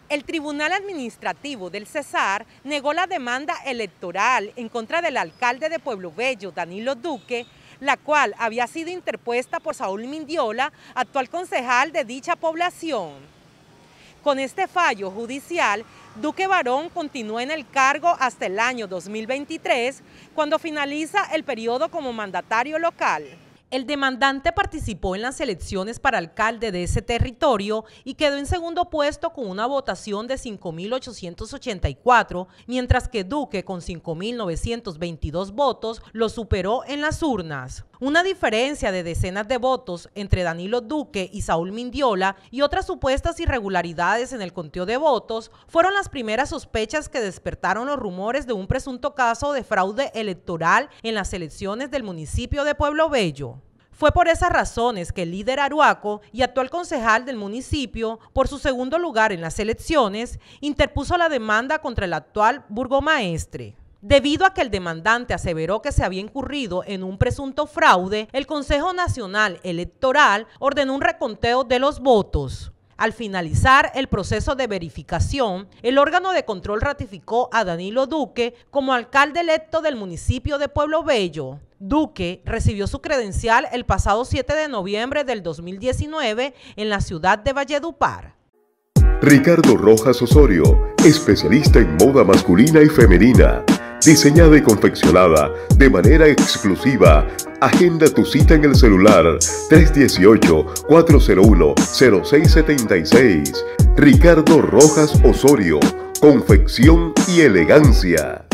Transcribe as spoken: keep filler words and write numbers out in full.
El Tribunal Administrativo del Cesar negó la demanda electoral en contra del alcalde de Pueblo Bello, Danilo Duque, la cual había sido interpuesta por Saúl Mindiola, actual concejal de dicha población. Con este fallo judicial, Duque Barón continúa en el cargo hasta el año dos mil veintitrés, cuando finaliza el periodo como mandatario local. El demandante participó en las elecciones para alcalde de ese territorio y quedó en segundo puesto con una votación de cinco mil ochocientos ochenta y cuatro, mientras que Duque, con cinco mil novecientos veintidós votos, lo superó en las urnas. Una diferencia de decenas de votos entre Danilo Duque y Saúl Mindiola y otras supuestas irregularidades en el conteo de votos fueron las primeras sospechas que despertaron los rumores de un presunto caso de fraude electoral en las elecciones del municipio de Pueblo Bello. Fue por esas razones que el líder arhuaco y actual concejal del municipio, por su segundo lugar en las elecciones, interpuso la demanda contra el actual burgomaestre. Debido a que el demandante aseveró que se había incurrido en un presunto fraude, el Consejo Nacional Electoral ordenó un reconteo de los votos. Al finalizar el proceso de verificación, el órgano de control ratificó a Danilo Duque como alcalde electo del municipio de Pueblo Bello. Duque recibió su credencial el pasado siete de noviembre del dos mil diecinueve en la ciudad de Valledupar. Ricardo Rojas Osorio, especialista en moda masculina y femenina. Diseñada y confeccionada de manera exclusiva. Agenda tu cita en el celular tres uno ocho, cuatro cero uno, cero seis siete seis. Ricardo Rojas Osorio, confección y elegancia.